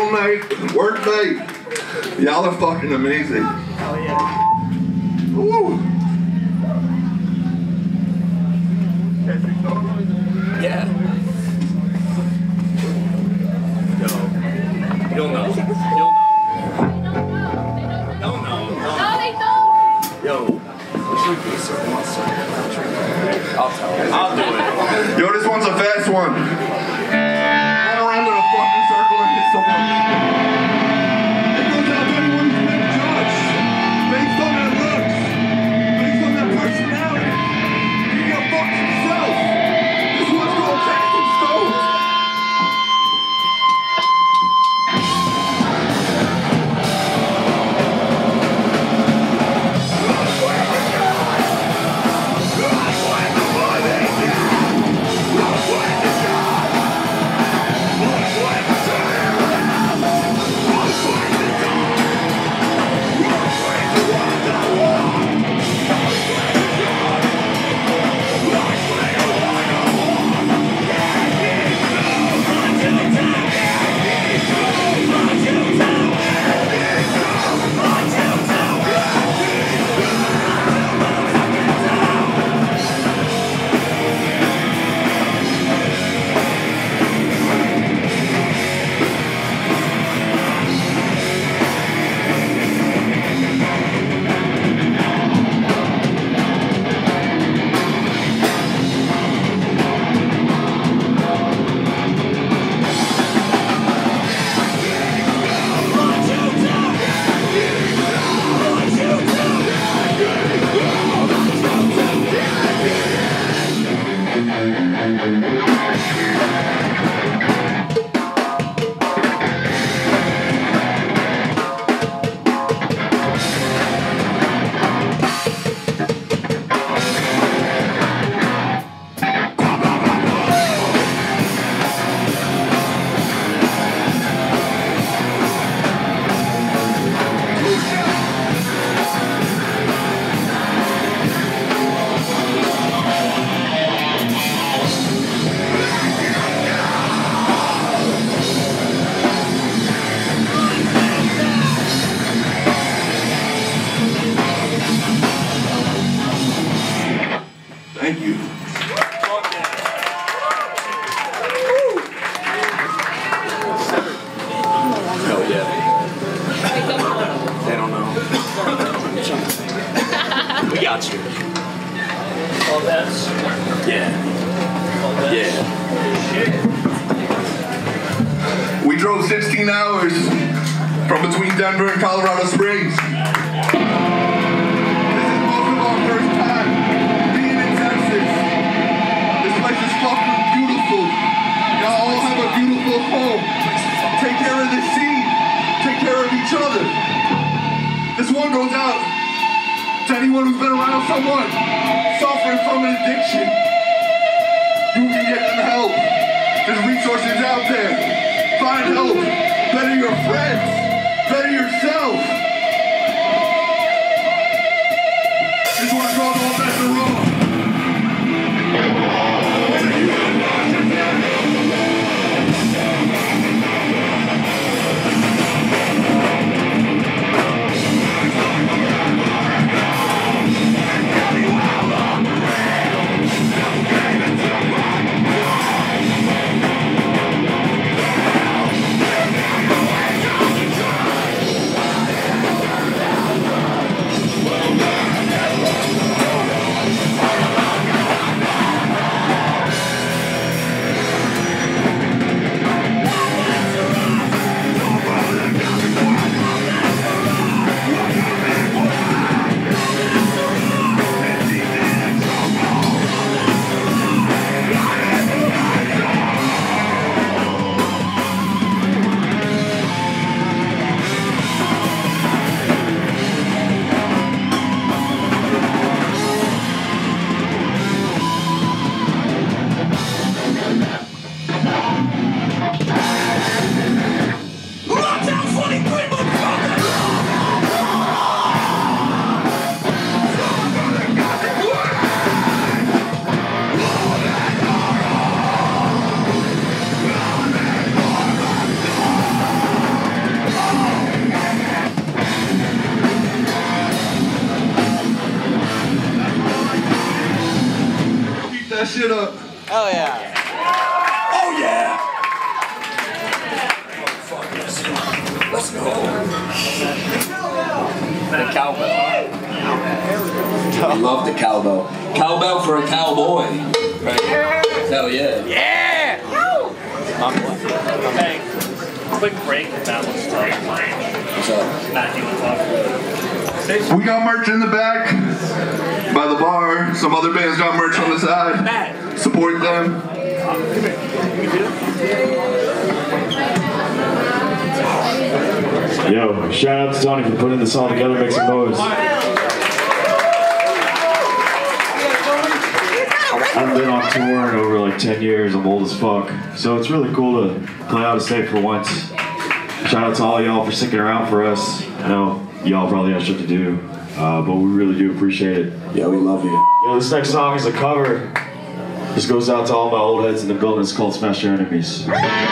One night, work night. Y'all are fucking amazing. Oh yeah. Woo. Yeah. You'll know. They'll know. No, they don't. Yo. I'll tell you. I'll do it. Yo, this one's a fast one. Run around in a fucking circle and hit someone. It goes out to anyone who's been judged based on their looks, based on their personality. You get fucked yourself. This one's called Casting Stones. Thank you. Oh yeah. They don't know. We got you. All that's Yeah. Yeah. We drove 16 hours from between Denver and Colorado Springs. This is most of our first time being in Texas. This place is fucking beautiful. Y'all all have a beautiful home. Take care of the scene. Take care of each other. This one goes out to anyone who's been around someone suffering from an addiction. You can get them help. There's resources out there. Find help. Better your friends. Better yourself. This one's called All Bets Are Wrong. We'll be right back. that shit up. Oh yeah. Oh yeah! Let's go. The cowbell. I love the cowbell. Cowbell for a cowboy. Right? Hell yeah. Yeah. Hey, quick break if that was tough. What's up? Matt, you want to talk? We got merch in the back by the bar. Some other bands got merch on the side. Support them. Yo, shout out to Tony for putting this all together, make some noise. I've been on tour in over like 10 years, I'm old as fuck. So it's really cool to play out of state for once. Shout out to all y'all for sticking around for us. I know y'all probably have shit to do, but we really do appreciate it. Yeah, we love you. Yo, this next song is a cover. This goes out to all my old heads in the building. It's called Smash Your Enemies.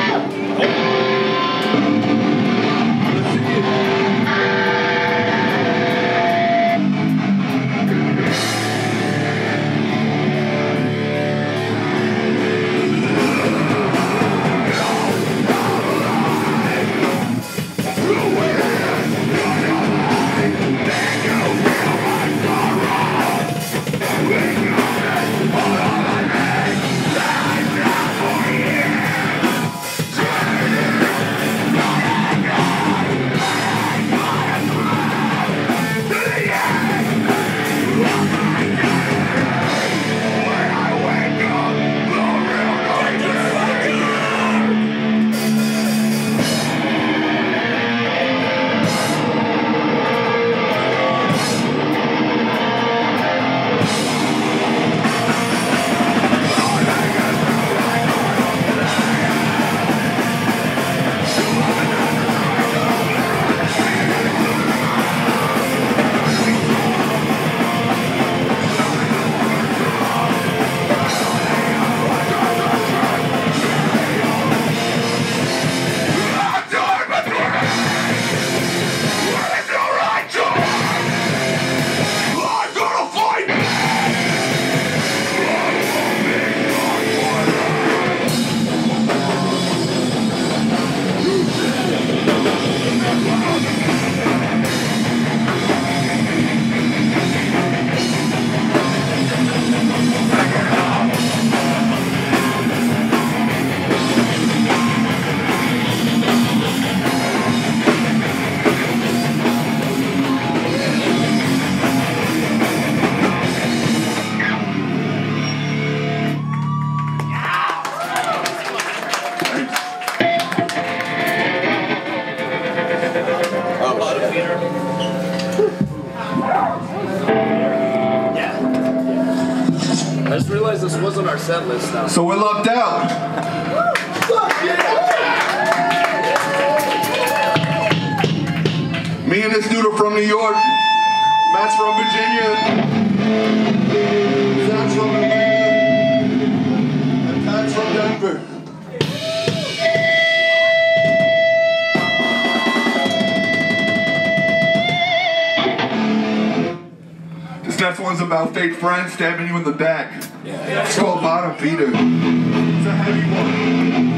I just realized this wasn't our set list now. So we're locked out. Me and this dude are from New York. Matt's from Virginia. Zach's from Atlanta. And Pat's from Denver. This next one's about fake friends stabbing you in the back. Yeah. It's called Bottom Feeder. It's a heavy one.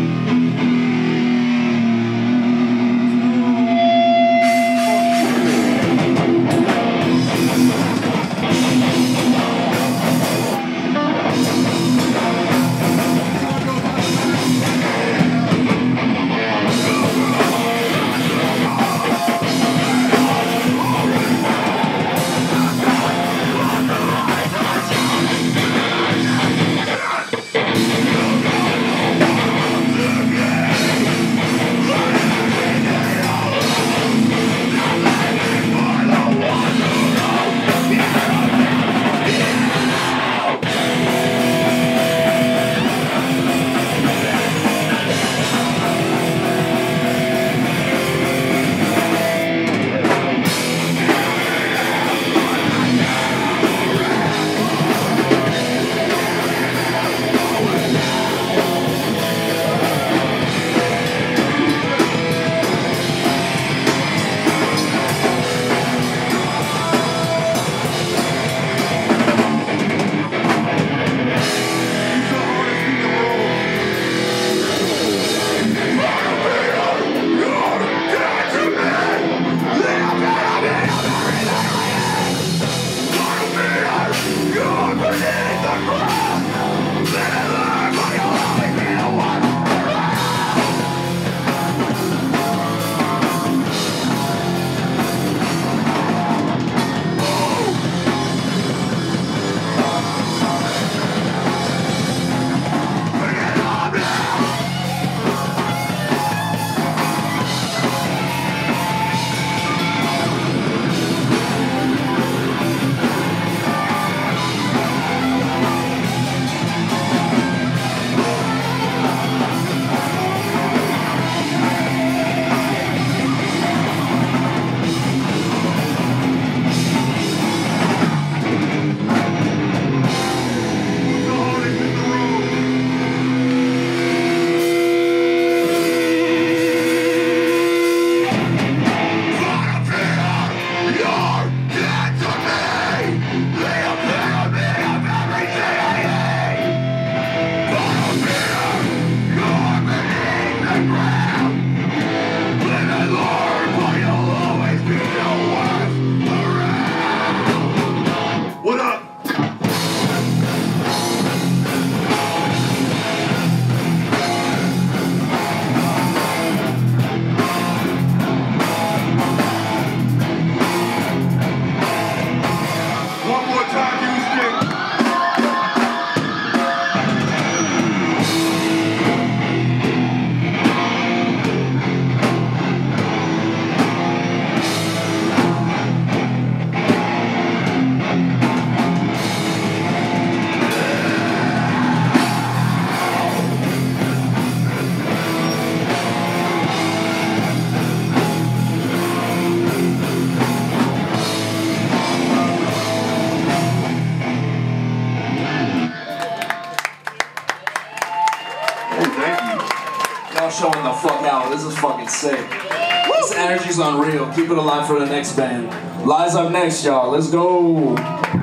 This is fucking sick. This energy's unreal. Keep it alive for the next band. Lies up next, y'all. Let's go.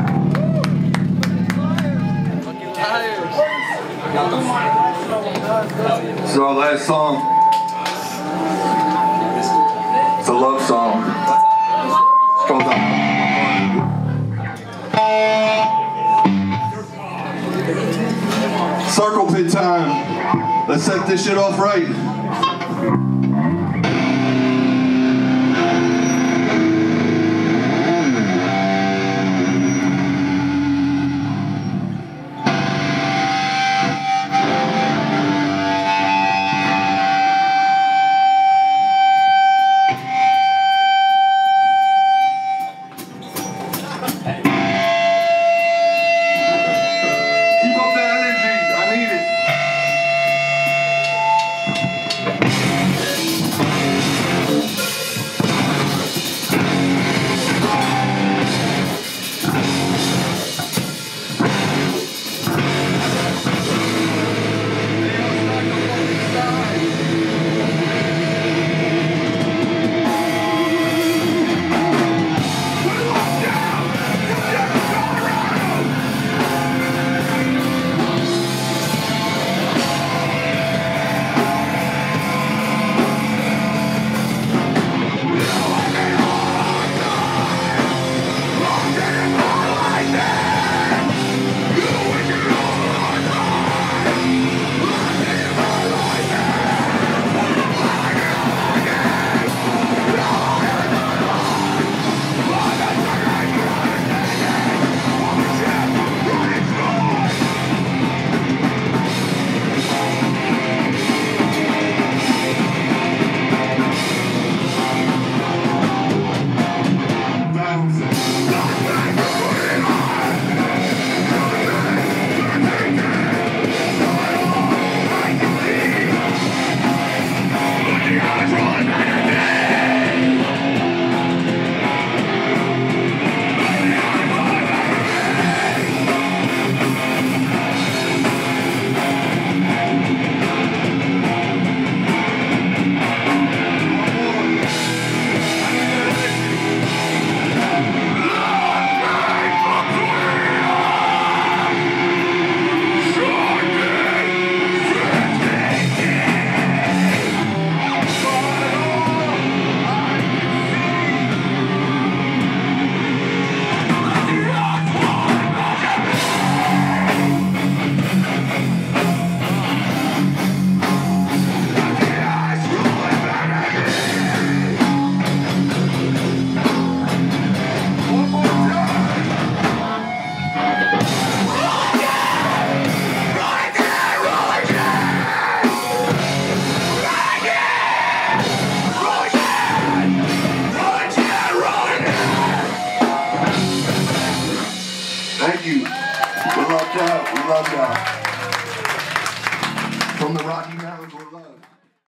This is our last song. It's a love song. It's called Circle Pit time. Let's set this shit off right. Thank you. We love y'all. We love y'all. From the Rocky Mountains, we're loved.